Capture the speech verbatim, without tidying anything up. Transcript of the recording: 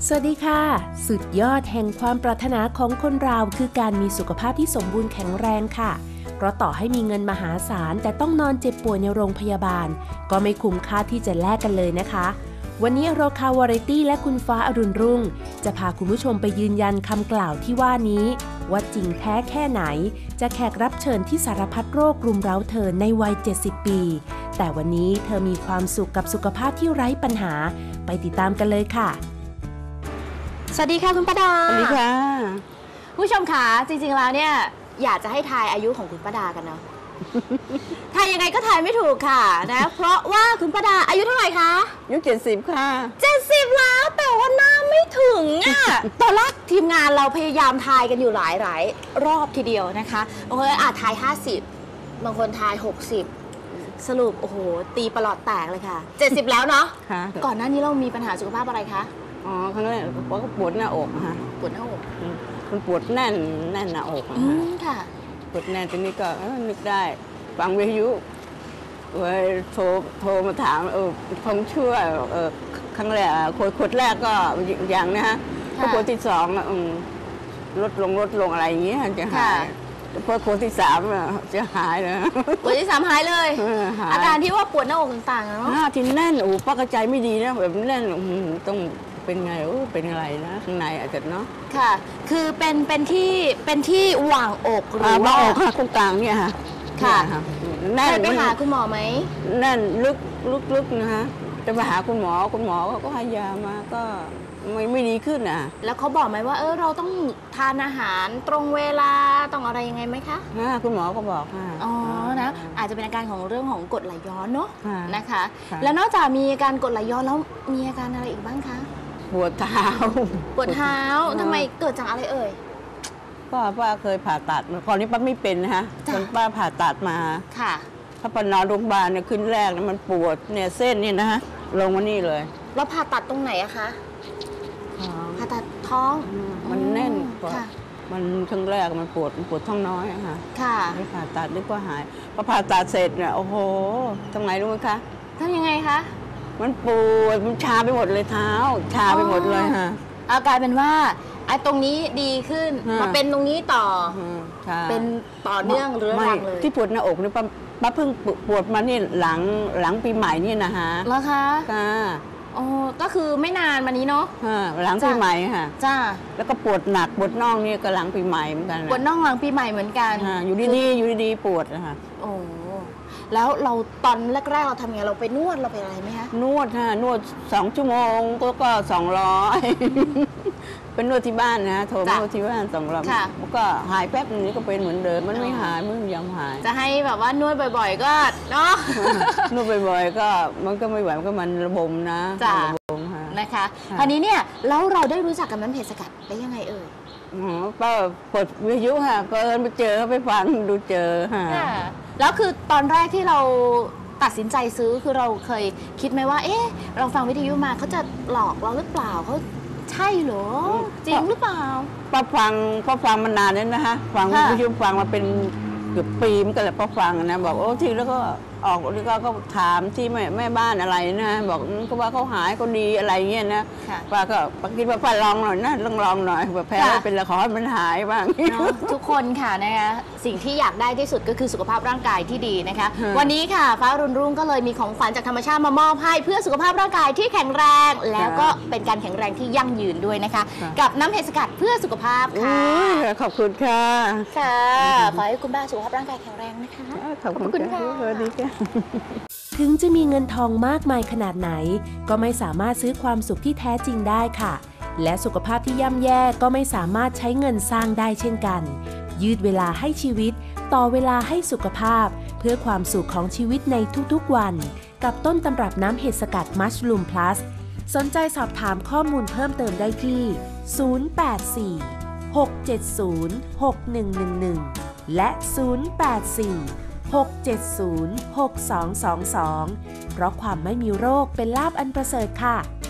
สวัสดีค่ะสุดยอดแห่งความปรารถนาของคนเราคือการมีสุขภาพที่สมบูรณ์แข็งแรงค่ะเพราะต่อให้มีเงินมหาศาลแต่ต้องนอนเจ็บป่วยในโรงพยาบาลก็ไม่คุ้มค่าที่จะแลกกันเลยนะคะวันนี้โรคาวาไรตี้และคุณฟ้าอรุณรุ่งจะพาคุณผู้ชมไปยืนยันคำกล่าวที่ว่านี้ว่าจริงแท้แค่ไหนจะแขกรับเชิญที่สารพัดโรครุมเร้าเธอในวัยเจ็ดสิบปีแต่วันนี้เธอมีความสุขกับสุขภาพที่ไร้ปัญหาไปติดตามกันเลยค่ะสวัสดีค่ะคุณป้าดาสวัสดีค่ะผู้ชมคะจริงๆแล้วเนี่ยอยากจะให้ทายอายุของคุณป้าดากันเนาะ ทายยังไงก็ทายไม่ถูกค่ะนะเพราะว่าคุณป้าดาอายุเท่าไหร่คะอายุเจ็ดสิบค่ะเจ็ดสิบแล้วแต่ว่าหน้าไม่ถึงอ่ะ ตอนแรกทีมงานเราพยายามทายกันอยู่หลายหลายรอบทีเดียวนะคะบางคนอาจทายห้าสิบบางคนทายหกสิบสรุปโอ้โหตีประหลอดแตกเลยค่ะเจ็ดสิบแล้วเนาะก่อนหน้านี้เรามีปัญหาสุขภาพอะไรคะอ๋อครั้งแรกว่าปวดหน้าอกค่ะปวดหน้าอกมันปวดแน่นแน่นหน้าอกค่ะปวดแน่นทีนี้ก็นึกได้ฟังวิทยุเว้ยโทรโทรมาถามเออผมช่วยเออครั้งแรกขวดขวดแรกก็อย่างนะฮะพอขวดที่สองลดลงลดลงอะไรอย่างเงี้ยจะหายพอขวดที่สามจะหายเลยขวดที่สามหายเลยอาการที่ว่าปวดหน้าอกต่างๆเนาะที่แน่นโอ้ป้ากระจายไม่ดีนะแบบแน่นต้องเป็นไงโอ้เป็นอะไรนะข้างในอาจจะเนาะค่ะคือเป็นเป็นที่เป็นที่หว่างอกหรือว่าอกค่ะตรงกลางเนี่ยค่ะค่ะแน่นไปหาคุณหมอไหมแน่นลึกลึกลึกนะคะจะไปหาคุณหมอคุณหมอก็ให้ยามาก็ไม่ไม่ดีขึ้นอ่ะแล้วเขาบอกไหมว่าเออเราต้องทานอาหารตรงเวลาต้องอะไรยังไงไหมคะคุณหมอก็บอกค่ะอ๋อนะอาจจะเป็นอาการของเรื่องของกรดไหลย้อนเนาะนะคะแล้วนอกจากมีอาการกรดไหลย้อนแล้วมีอาการอะไรอีกบ้างคะปวดเท้าปวดเท้าทำไมเกิดจากอะไรเอ่ยป้าป้าเคยผ่าตัดก่อนนี้ป้าไม่เป็นนะคะตอนป้าผ่าตัดมาค่ะถ้าปนอนโรงพยาบาลเนี่ยขึ้นแรกมันปวดเนี่ยเส้นนี่นะฮะลงมานี่เลยแล้วผ่าตัดตรงไหนอะคะผ่าตัดท้องมันแน่นกว่ามันครั้งแรกมันปวดปวดท้องน้อยอะค่ะค่ะไม่ผ่าตัดนึกว่าหายพอผ่าตัดเสร็จเนี่ยโอ้โหทำไงรู้ไหมคะทำยังไงคะมันปวดมันชาไปหมดเลยเท้าชาไปหมดเลยค่ะเอากลายเป็นว่าไอ้ตรงนี้ดีขึ้นมาเป็นตรงนี้ต่อเป็นต่อเนื่องเรื้อรังเลยที่ปวดหน้าอกนี่ป้าป้าเพิ่งปวดมานี่หลังหลังปีใหม่นี่นะฮะแล้วคะค่ะอ๋อก็คือไม่นานมานี้เนาะหลังปีใหม่ค่ะจ้าแล้วก็ปวดหนักปวดน่องนี่ก็หลังปีใหม่เหมือนกันปวดน่องหลังปีใหม่เหมือนกันอยู่ดีๆอยู่ดีๆปวดนะคะโอ้แล้วเราตอนแรกๆเราทำยังไงเราไปนวดเราไปอะไรไหมคะนวดค่ะนวดสองชั่วโมงก็ก็สองร้อยเป็นนวดที่บ้านนะโทรมานวดที่บ้านสองร้อยก็หายแป๊บนึงก็เป็นเหมือนเดิมมันไม่หายมันยังหายจะให้แบบว่านวดบ่อยๆก็เนาะนวดบ่อยๆก็มันก็ไม่ไหวก็มันระบมนะระบมนะคะคราวนี้เนี่ยแล้วเราได้รู้จักกับน้ำเห็ดสกัดได้ยังไงเอ่ยอ๋อป้าเปิดวิทยุค่ะก็เอิญไปเจอไปฟังดูเจอค่ะแล้วคือตอนแรกที่เราตัดสินใจซื้อคือเราเคยคิดไหมว่าเอ๊ะเราฟังวิทยุมาเขาจะหลอกเราหรือเปล่าเขาใช่เหรอจริงหรือเปล่าป้าฟังป้าฟังมานานแล้วนะคะฟังวิทยุฟังมาเป็นเกือบปีมันก็เลยป้าฟังนะบอกโอ้ทีแล้วก็ออกแล้วก็ก็ถามที่แม่แม่บ้านอะไรนะบอกก็ว่าเขาหายเขาดีอะไรเงี้ยนะป้าก็ป้าคิดว่าป้าลองหน่อยนะลองลองหน่อยแบบแพ้เป็นละครมันหายบ้างทุกคนค่ะนะคะสิ่งที่อยากได้ที่สุดก็คือสุขภาพร่างกายที่ดีนะคะวันนี้ค่ะฟ้ารุ่นรุ่งก็เลยมีของขวัญจากธรรมชาติมามอบให้เพื่อสุขภาพร่างกายที่แข็งแรงแล้วก็เป็นการแข็งแรงที่ยั่งยืนด้วยนะคะกับน้ำเห็ดสกัดเพื่อสุขภาพค่ะขอบคุณค่ะค่ะขอให้คุณป้าสุขภาพร่างกายแข็งแรงนะคะขอบคุณค่ะสวัสดีค่ะถึงจะมีเงินทองมากมายขนาดไหนก็ไม่สามารถซื้อความสุขที่แท้จริงได้ค่ะและสุขภาพที่ย่ำแย่ก็ไม่สามารถใช้เงินสร้างได้เช่นกันยืดเวลาให้ชีวิตต่อเวลาให้สุขภาพเพื่อความสุขของชีวิตในทุกๆวันกับต้นตำรับน้ำเห็ดสกัดมัชลูมพลัสสนใจสอบถามข้อมูลเพิ่มเติมได้ที่ศูนย์ แปด สี่ หก เจ็ด ศูนย์ หก หนึ่ง หนึ่ง หนึ่งและศูนย์ แปด สี่ หก เจ็ด ศูนย์ หก สอง สอง สองเพราะความไม่มีโรคเป็นลาภอันประเสริฐค่ะ